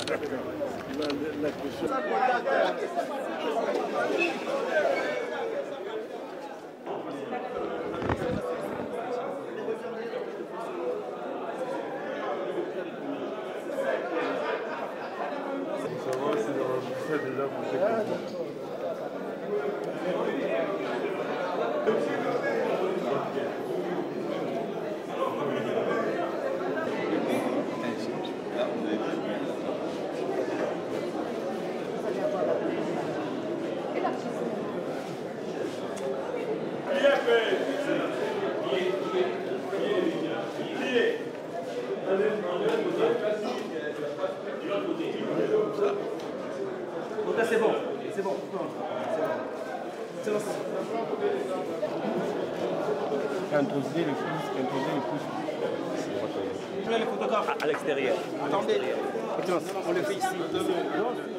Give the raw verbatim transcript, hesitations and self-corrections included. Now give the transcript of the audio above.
La question. Savoir si dans le buffet déjà vous faites. Donc là c'est bon, c'est bon, c'est bon. Introduisez le pouce, introduisez le pouce. Je mets les photographes à l'extérieur. Attendez, on le fait ici.